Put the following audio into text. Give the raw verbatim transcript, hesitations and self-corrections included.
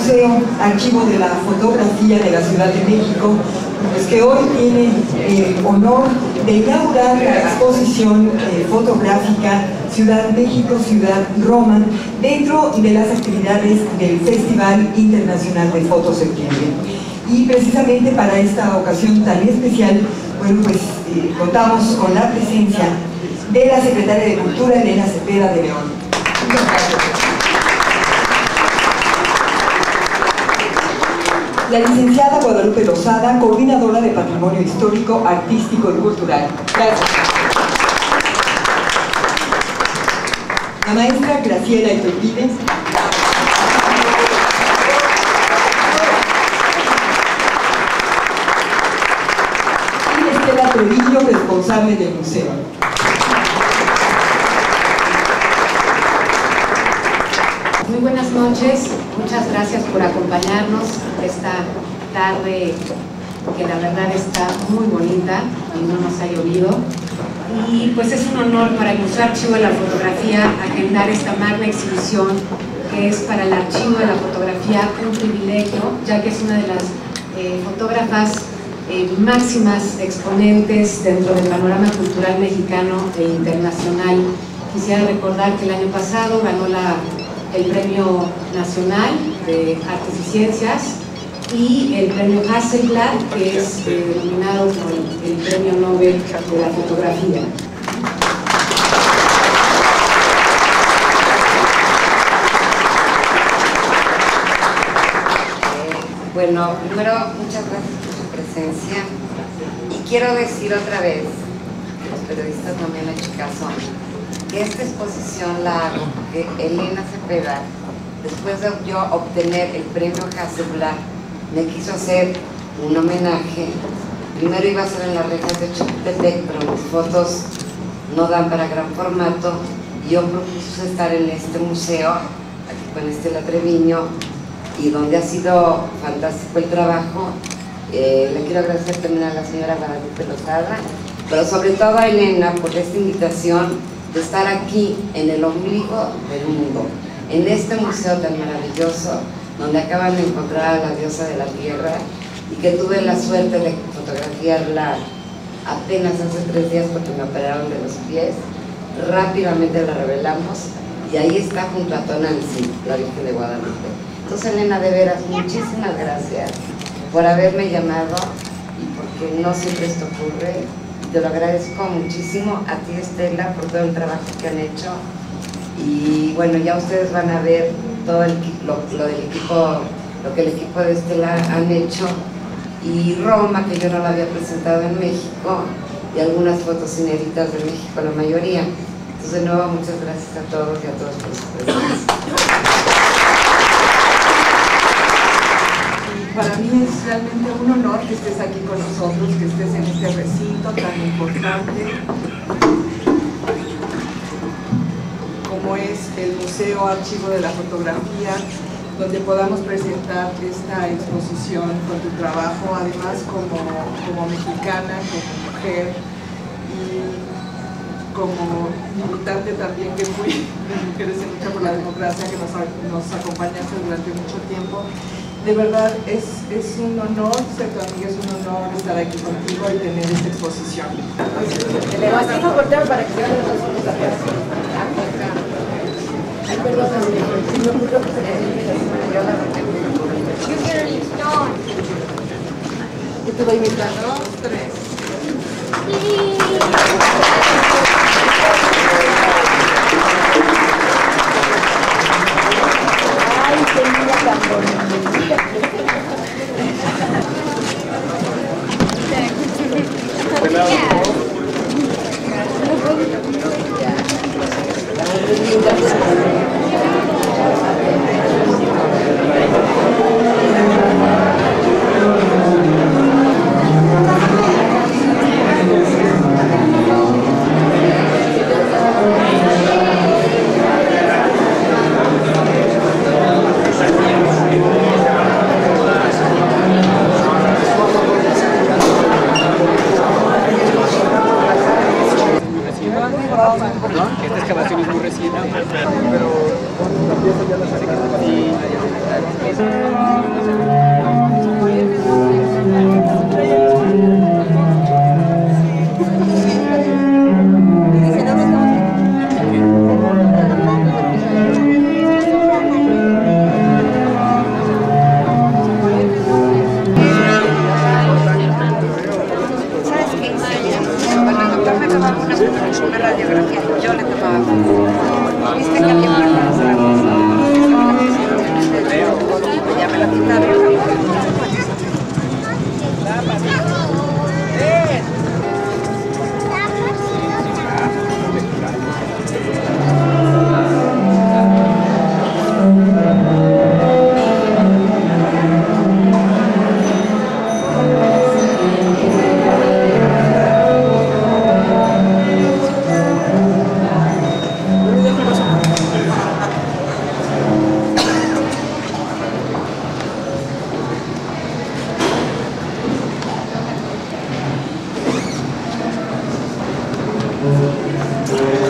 Museo Archivo de la Fotografía de la Ciudad de México, pues que hoy tiene el eh, honor de inaugurar la exposición eh, fotográfica Ciudad México, Ciudad Roma, dentro de las actividades del Festival Internacional de Foto Septiembre. Y precisamente para esta ocasión tan especial, bueno, pues eh, contamos con la presencia de la Secretaria de Cultura, Elena Cepeda de León. Muchas gracias. La licenciada Guadalupe Lozada, coordinadora de Patrimonio Histórico, Artístico y Cultural. Gracias. La maestra Graciela Iturbide. Y Estela Trevillo, responsable del museo. Muy buenas noches, muchas gracias por acompañarnos esta tarde que la verdad está muy bonita y no nos ha llovido. Y pues es un honor para el Museo Archivo de la Fotografía agendar esta magna exhibición que es para el Archivo de la Fotografía un privilegio, ya que es una de las eh, fotógrafas eh, máximas exponentes dentro del panorama cultural mexicano e internacional. Quisiera recordar que el año pasado ganó la el Premio Nacional de Artes y Ciencias y el Premio Hasselblad, que es eh, denominado como el, el Premio Nobel de la Fotografía. Eh, bueno, primero, muchas gracias por su presencia y quiero decir otra vez, los periodistas no me han hecho caso, que esta exposición la hago porque Elena Cepeda, después de yo obtener el premio Hasselblad, me quiso hacer un homenaje. Primero iba a ser en las rejas de Chapultepec, pero mis fotos no dan para gran formato, y yo propuse estar en este museo, aquí con Estela Treviño, y donde ha sido fantástico el trabajo. Eh, le quiero agradecer también a la señora Guadalupe Lozada, pero sobre todo a Elena por esta invitación de estar aquí en el ombligo del mundo, en este museo tan maravilloso, donde acaban de encontrar a la diosa de la tierra y que tuve la suerte de fotografiarla apenas hace tres días porque me operaron de los pies. Rápidamente la revelamos y ahí está junto a Tonantzin, la Virgen de Guadalupe. Entonces, Elena, de veras, muchísimas gracias por haberme llamado y porque no siempre esto ocurre. Te lo agradezco muchísimo a ti, Estela, por todo el trabajo que han hecho. Y bueno, ya ustedes van a ver todo el, lo, lo del equipo, lo que el equipo de Estela han hecho. Y Roma, que yo no la había presentado en México, y algunas fotos inéditas de México, la mayoría. Entonces, de nuevo, muchas gracias a todos y a todos por su presencia. Para mí es realmente un honor que estés aquí con nosotros, que estés en este recinto tan importante como es el Museo Archivo de la Fotografía, donde podamos presentar esta exposición con tu trabajo, además como, como mexicana, como mujer y como militante también que fui de Mujeres en Lucha por la Democracia, que nos, nos acompañaste durante mucho tiempo. De verdad, es, es un honor ser tu amiga, es un honor estar aquí contigo y tener esta exposición. Le vas a cortar para que vean los ojos atrás. Ay, perdón, me ocurrió que se yo te voy a invitar. Dos, tres. Ay, qué niña tan bonita. excavación, perdón, esta excavación es muy reciente, pero la pieza ya la saqué. Y una radiografía, yo le tomaba fotos. Viste que había una ya me la quitaron. Thank you.